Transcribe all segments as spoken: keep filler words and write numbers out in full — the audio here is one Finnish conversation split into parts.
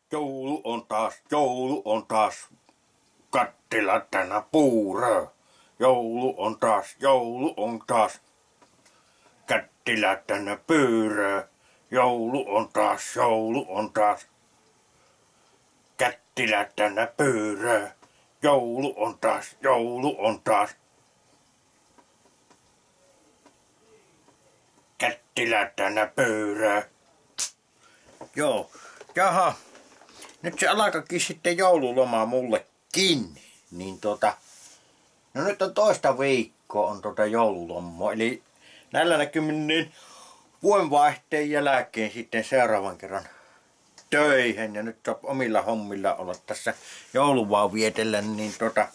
Joulu on taas, joulu on taas. Kattila tänä puurö. Joulu on taas, joulu on taas. Kättilä tänä pyyrö. Joulu on taas, joulu on taas. Kättilä tänä pyyrö. Joulu on taas, joulu on taas. Kättilä tänä pyyrö. Joo, jaha. Nyt se alkakin sitten joululoma mullekin. Niin tota, no nyt on toista viikkoa on tota joululomaa. Eli näillä näkymin niin vuodenvaihteen jälkeen sitten seuraavan kerran töihin. Ja nyt saa omilla hommilla olla tässä jouluvaa vietellä, niin tota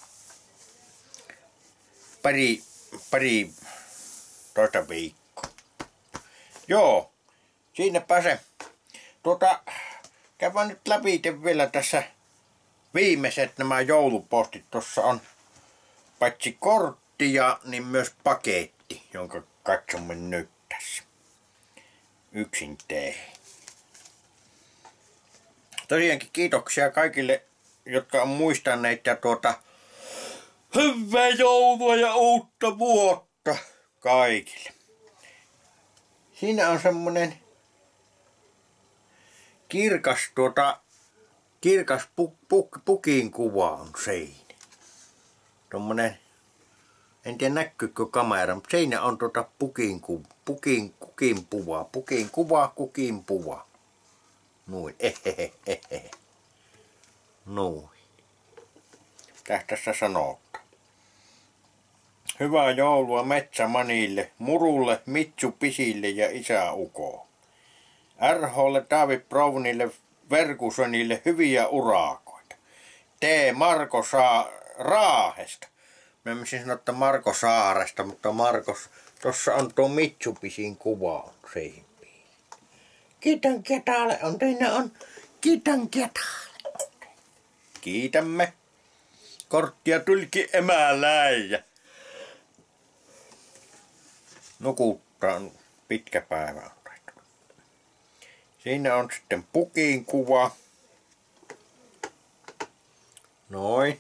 pari, pari toista viikkoa. Joo, siinäpä se. Tuota, käydään nyt läpi vielä tässä viimeiset nämä joulupostit. Tuossa on paitsi korttia, niin myös paketti, jonka katsomme nyt tässä. Yksin teen. Tosiaankin kiitoksia kaikille, jotka on muistaneet ja tuota hyvää joulua ja uutta vuotta kaikille. Siinä on semmonen kirkas tuota, kirkas puk, puk, pukin kuva on siinä. Tommonen, en tiedä näkyykö kamera, mutta siinä on tuota pukin, ku, pukin, kukin puva, pukin kuva, kukin puva. Noin, ehehehehe. Noin. Mitäs tässä sanotaan? Hyvää joulua Metsämanille, Murulle, Mitsupisille ja Isä Uko. R H:lle, David Brownille, Verkusonille hyviä urakoita. T. Marko Saa Raahesta. Mä menisin sanoa, että Marko Saaresta, mutta Markos, tossa on tuo Mitsubisin kuva on siihen. Kiitän Ketalle on, siinä on. Kiitän Ketalle. Kiitämme. Korttia tulikin emäläijä. Nukuttaa, pitkä päivä on. Siinä on sitten pukin kuva. Noin.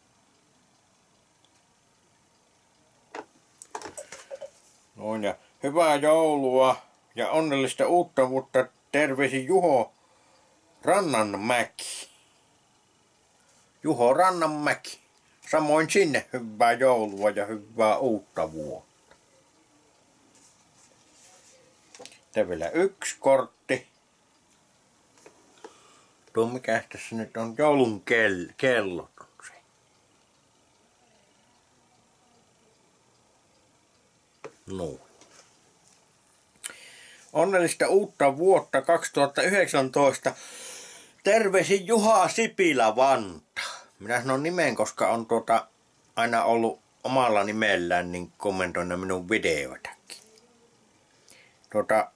Noin ja hyvää joulua ja onnellista uutta vuotta. Terveisin Juho Rannanmäki. Juho Rannanmäki. Samoin sinne hyvää joulua ja hyvää uutta vuotta. Sitten vielä yksi kortti. Tuo mikä tässä nyt on joulun kell, kellot on se. No. Onnellista uutta vuotta kaksituhattayhdeksäntoista. Terveisin Juha Sipilä Vanta. Minä sanon nimen, koska on tuota aina ollut omalla nimellään niin kommentoina minun videoitakin. Tuota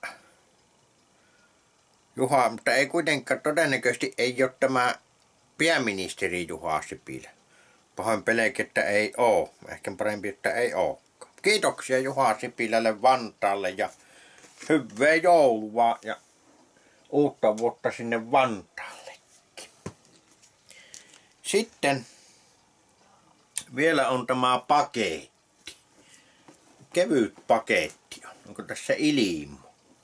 Juha, mutta ei kuitenkaan todennäköisesti ei ole tämä pääministeri Juha Sipilä. Pahoin pelkää, että ei oo. Ehkä parempi, että ei oo. Kiitoksia Juha Sipilälle Vantaalle ja hyvää joulua ja uutta vuotta sinne Vantaallekin. Sitten vielä on tämä paketti. Kevyt paketti on. Onko tässä ilmo?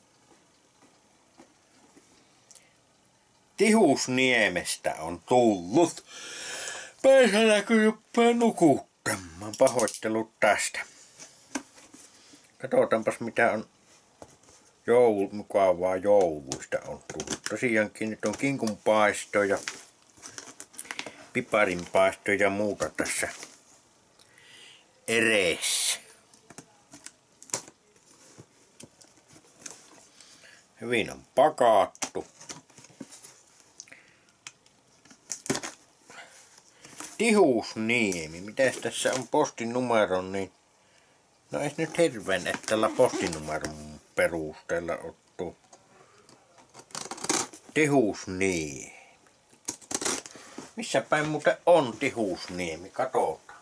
Tihusniemestä on tullut. Päissä näkyy jopa nukuttamaan. Pahoittelut tästä. Katsotaanpas mitä on joulu, mukavaa jouluista on tullut. Tosiaankin nyt on kinkunpaisto ja piparinpaisto ja muuta tässä ereessä. Hyvin on pakattu. Tihusniemi. Mitäs tässä on postinumero, niin no ei nyt hirveän, että tällä postinumeron perusteella ottuu. Tihusniemi. Missä päin muuten on Tihusniemi? Katsotaan.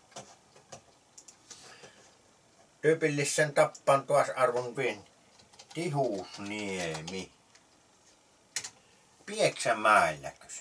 Tyypillisen tappaan tuas arvon vien. Tihusniemi. Pieksämäellä kyse.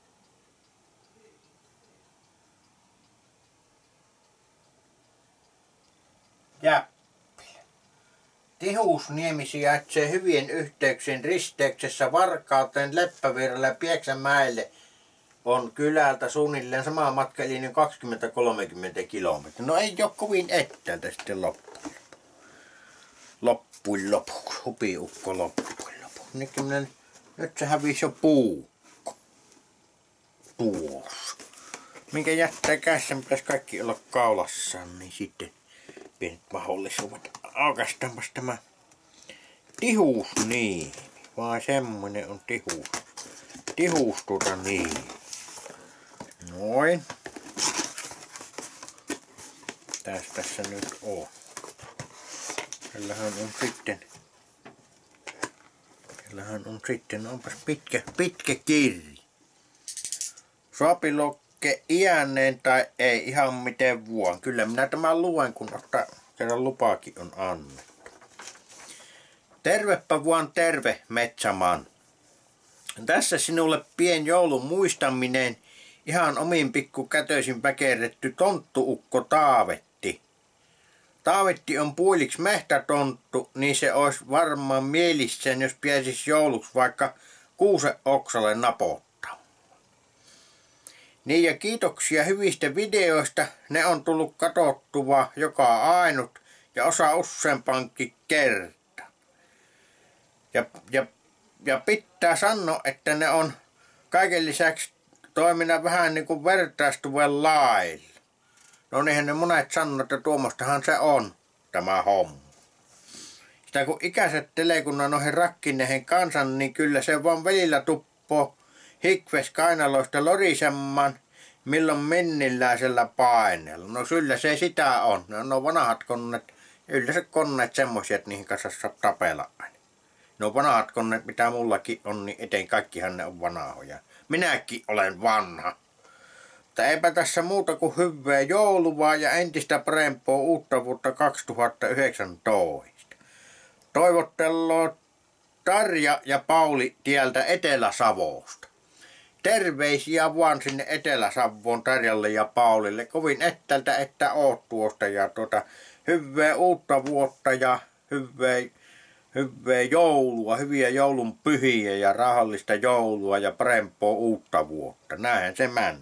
Jäppilä. Tihusniemi sijaitsee hyvien yhteyksien risteyksessä Varkauteen, Leppävirralle ja Pieksämäelle. On kylältä suunnilleen sama matka, eli noin kaksikymmentä kolmekymmentä kilometriä. No ei ole kovin etäältä sitten loppujen loppujen lopuksi. Hupiukko loppujen lopuksi. Nyt, nyt se hävisi jo puukko. Tuossa. Minkä jättää käsissä, pitäisi kaikki olla kaulassaan, niin sitten pienet mahdollisuudet. Aukaistaanpas tämä tihusniemi. Vai semmonen on tihus. Tihus tuota niimi. Noin. Tästä tässä nyt on. Tällähän on sitten. Tällähän on sitten, onpas pitkä, pitkä kirja. Sopilokke iänneen tai ei ihan miten vuon. Kyllä minä tämän luen, kun ottaa kerran lupaakin on annettu. Tervepä vuon terve, Metsäman. Tässä sinulle pien joulun muistaminen, ihan omin pikku kätöisin väkerretty tonttuukko Taavetti. Taavetti on puoliksi mehtätonttu, niin se olisi varmaan mielissään, jos pääsis jouluksi vaikka kuusen oksalle napottaa. Niin ja kiitoksia hyvistä videoista, ne on tullut katsottua joka ainut ja osa useampaankin kerta. Ja, ja Ja pitää sanoa, että ne on kaiken lisäksi toiminnan vähän niin kuin vertaistuven lailla. No niinhän ne monet sanoo, että tuommoistahan se on, tämä homma. Sitä kun ikäiset telekunnan noihin rakkineihin kansan, niin kyllä se vaan välillä tuppoo hikves kainaloista lorisemman, milloin minnilläisellä paineella. No kyllä se sitä on. Ne on vanhat koneet, yleensä koneet semmoisia, että niihin kanssa saa tapella aina. No vanhat koneet, mitä mullakin on, niin eteen kaikkihan ne on vanhoja. Minäkin olen vanha. Mutta eipä tässä muuta kuin hyvää joulua ja entistä parempaa uutta vuotta kaksituhattayhdeksäntoista. Toivotteloo Tarja ja Pauli tieltä Etelä-Savosta. Terveisiä vaan sinne Etelä-Savoon Tarjalle ja Paulille. Kovin ettäältä, että oot tuosta. Ja tuota, hyvää uutta vuotta ja hyvää, hyvää joulua, hyviä joulun pyhiä ja rauhallista joulua ja parempaa uutta vuotta. Näinhän se män.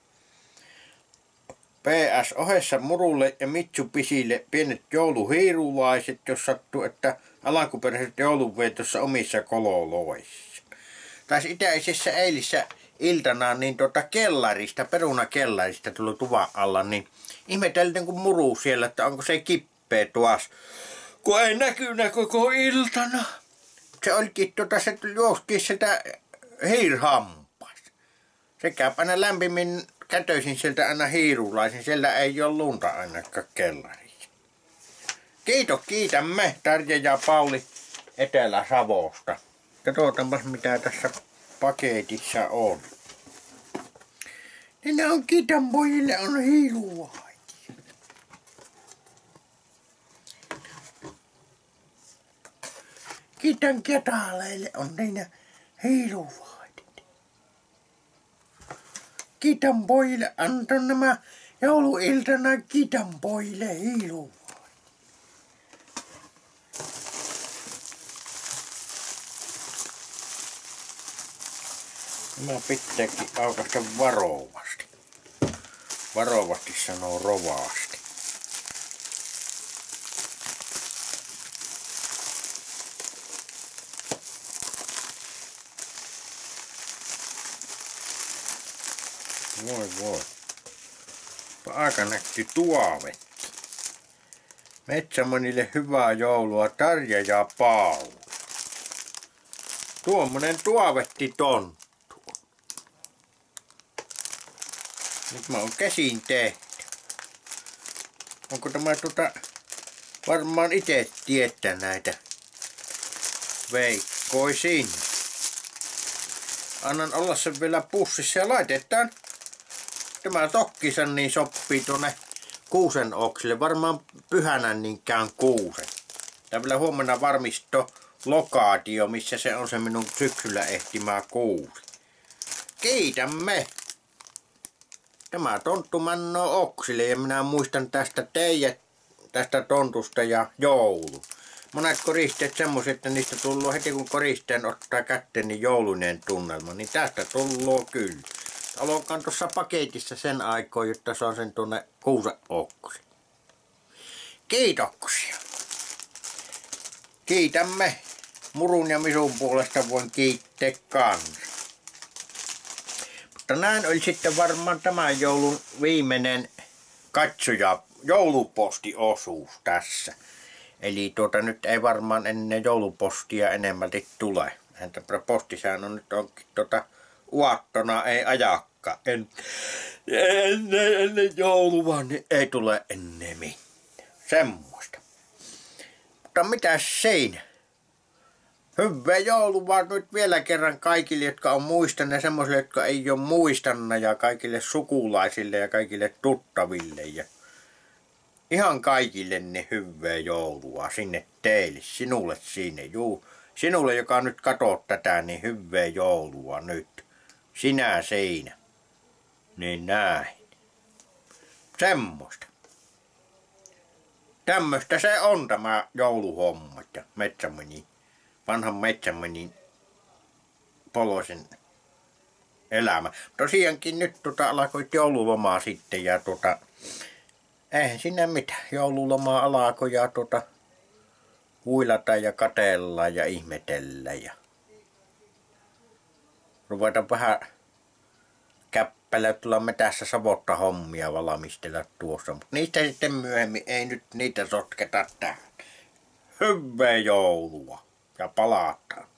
P S ohessa Murulle ja Mitsubishille pienet jouluhiirulaiset, jos sattuu, että alkuperäiset joulunvietossa omissa kololoissa. Taas itäisessä eilissä iltana niin tuota kellarista, perunakellarista tuli tuvan alla, niin ihmeteltiin kun Muru siellä, että onko se kippeä tuas, kun ei näkynä koko iltana. Se olikin tuota, se juoskiin sitä hiirhampas. Sekä aina lämpimin kätöisin sieltä aina hiirulaisin, siellä ei ole lunta ainakaan kellarissa. Kiitos, kiitämme Tarja ja Pauli Etelä-Savosta. Katsotaanpas mitä tässä paketissa on. Niin ne on kiitän pojille on hiiluvaitia. Kiitän ketaleille on niinä hiiluvaitit. Kiitän pojille antan nämä jouluiltana kiitän pojille hiiluvaitit. Mä pitääkin aukaista varovasti. Varovasti sanoo rovasti. Voi voi. Aika nätti tuovetti. Metsämanille hyvää joulua Tarja ja Pauli. Tuommoinen tuovetti tonttu. Nyt mä oon käsin tehty. Onko tämä tuota varmaan itse tietää näitä veikkoisin. Annan olla sen vielä pussissa ja laitetaan. Tämä tokkisa niin sopii tuonne kuusen oksille. Varmaan pyhänä niinkään kuusen. Tää vielä huomenna varmisto lokaatio, missä se on se minun syksyllä ehtimää kuusi. Kiitämme! Tämä tonttu mannoo oksille ja minä muistan tästä teijät, tästä tontusta ja joulu. Monet koristeet semmoiset, että niistä tullut heti kun koristeen ottaa kätteen niin joulunen tunnelma, niin tästä tullut kyllä. Aloitan tuossa paketissa sen aikaa, jotta saan sen tuonne kuuseoksi. Kiitoksia! Kiitämme! Murun ja Misun puolesta voin kiittää kanssa. Mutta näin oli sitten varmaan tämän joulun viimeinen katsoja, joulupostiosuus tässä. Eli tuota nyt ei varmaan ennen joulupostia enemmälti tule. Entä postisään on nyt onkin tuota uattona, ei ajakka. En, ennen, ennen joulua niin ei tule ennemmin. Semmoista. Mutta mitäs siinä? Hyvää joulua nyt vielä kerran kaikille, jotka on muistanut ja semmoisille, jotka ei ole muistanut ja kaikille sukulaisille ja kaikille tuttaville. Ja ihan kaikille ne hyvää joulua sinne teille, sinulle sinne. Juu, sinulle, joka nyt katsoo tätä, niin hyvää joulua nyt. Sinä siinä. Niin näin. Semmoista. Tämmöistä se on tämä jouluhomma ja metsämeni. Vanhan metsämenin poloisen elämä. Tosiaankin nyt tota, alkoi joululomaa sitten ja tota, eihän siinä mitään. Joululomaa alkoi ja tota, huilata ja katella ja ihmetellä ja ruveta vähän käppälä tulla metässä savotta hommia valmistella tuossa. Mutta niistä sitten myöhemmin ei nyt niitä sotketa tähän. Hyvää joulua! Ja palataan.